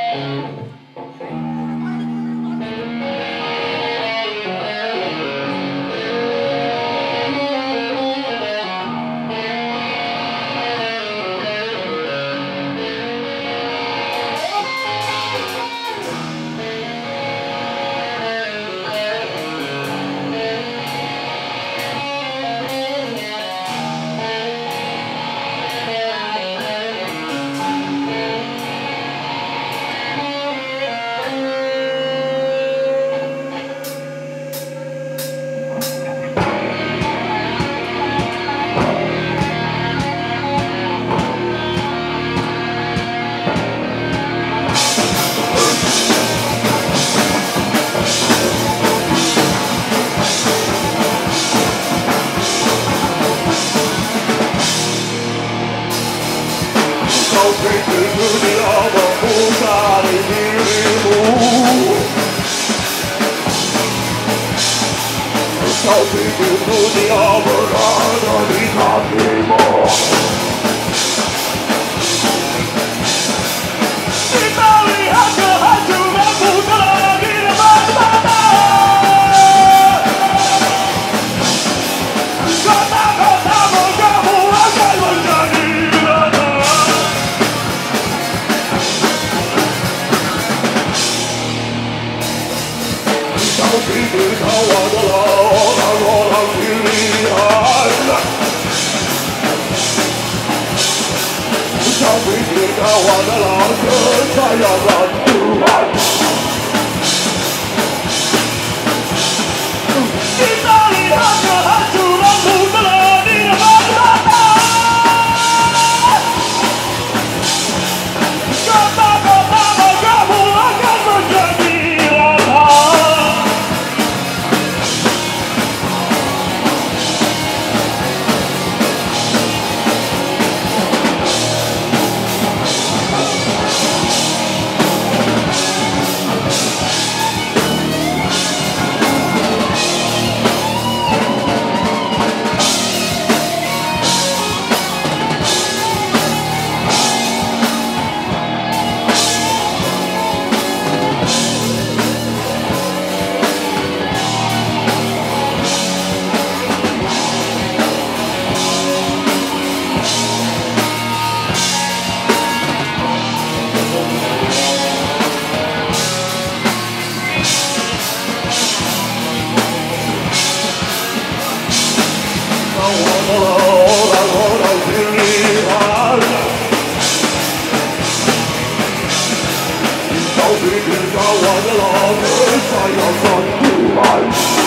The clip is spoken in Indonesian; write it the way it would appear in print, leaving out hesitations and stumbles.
Kau pikir dunia memucari dirimu. Kau pikir dunia berada di kakimu. Kita lihat kehancuranmu telah di depan mata. Kata-katamu kamu akan menjadi rata. Kau pikir kau adalah orang-orang pilihan. Kau pikir kau adalah kesayangan Tuhan. Kita lihat kehancuranmu telah di depan mata. Kata-katamu kamu akan menjadi rata. Orang-orang pilihan. Kau pikir kau adalah kesayangan Tuhan.